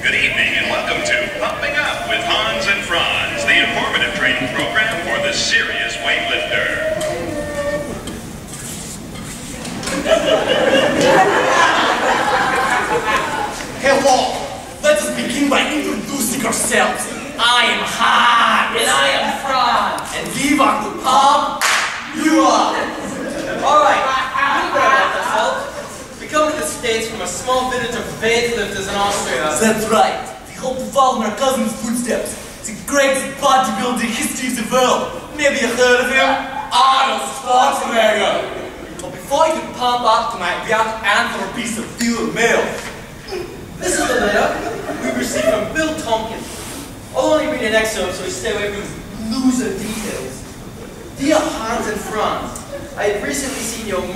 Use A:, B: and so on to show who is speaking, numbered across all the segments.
A: Good evening and welcome to Pumping Up with Hans and Franz, the informative training program for the serious weightlifter.
B: Hello! Let us begin by introducing ourselves. I am Hans.
C: And I am Franz.
B: And we want to pump you up.
C: Alright, a little bit about ourselves. We come to the States from a small village of weightlifters in Austria.
B: That's right. We hope to follow in our cousin's footsteps. The greatest bodybuilding history of the world. Maybe you heard of him? Arnold Schwarzenegger. But before you can pump up tonight, we have to answer a piece of deal mail.
C: This is the letter we received from Bill Tompkins. I'll only read an excerpt so we stay away from these loser details. Dear Hans and Franz, I have recently seen your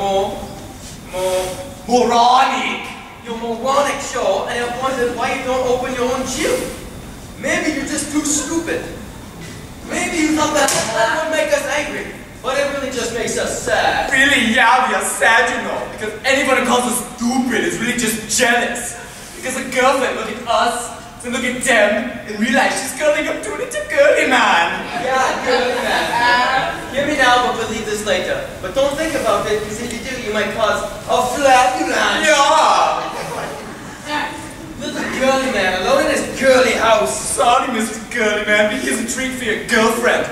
C: moronic show, and I've wondered why you don't open your own gym. Maybe you're just too stupid. Maybe you thought that would make us angry, but it really just makes us sad.
B: Really, yeah, we are sad, you know, because anyone who calls us stupid is really just jealous. Because a girlfriend look at us, then look at them, and realize she's curling up to a little girly man.
C: Yeah, girly man. Hear me now, but believe this later. But don't think about it, because if you do, you might cause a flatulence.
B: Yeah!
C: Little girly man, alone in his girly house.
B: Sorry, Mr. Girly Man, but here's a treat for your girlfriend.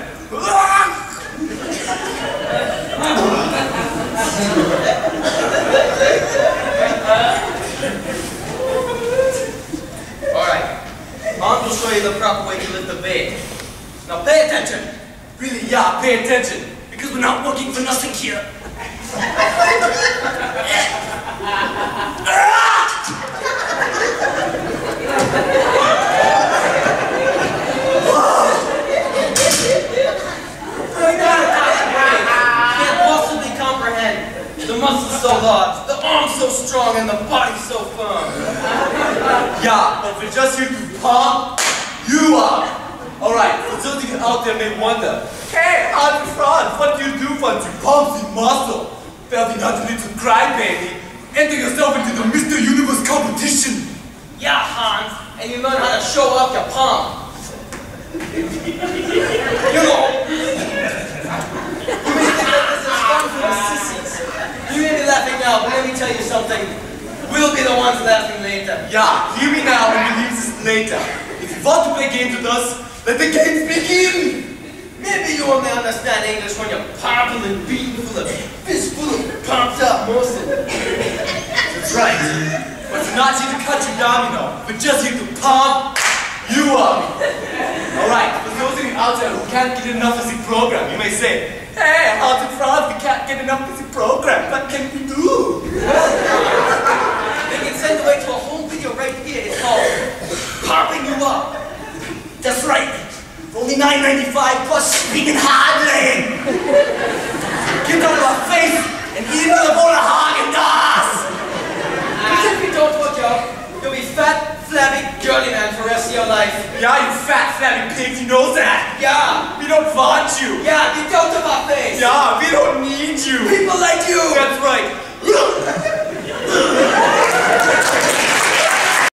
C: Alright, Hans will show you the proper way to lift a weight. Now pay attention.
B: Really, yeah, pay attention, because we're not working for nothing here.
C: The muscles so large, the arms so strong, and the body so firm.
B: Yeah, but we're just here to pump you up. Alright, for those of you out there may wonder, hey, Hans and Franz, what do you do once you pump the muscle? Well, you're not a little crybaby. Enter yourself into the Mr. Universe competition.
C: Yeah, Hans, and you learn how to show off your palm. You know. You may think that this is fun for the sissies. You may be laughing now, but let me tell you something. We'll be the ones laughing later.
B: Yeah, hear me now and believe this later. If you want to play games with us, let the games begin!
C: Maybe you only understand English when you're popping and beating full of fistful of pumped up muscle.
B: That's right. But we're not here to cut you down, you know. We're just here to pump you up. Alright, for those of you out there who can't get enough of the program, you may say, hey, Hans and Franz, we can't get enough of the program. What can we do?
C: They can send away to a home video right here. It's called Popping You Up.
B: That's right. Only $9.95 plus shipping and handling. Get out of our face and eat another bowl of Haagen-Dazs.
C: Because if you don't watch out, you'll be fat, flabby, girly man for the rest of your life.
B: Yeah, you fat, flabby pigs, you know that.
C: Yeah.
B: We don't want you.
C: Yeah, get out of our face.
B: Yeah, we don't need you.
C: People like you.
B: That's right.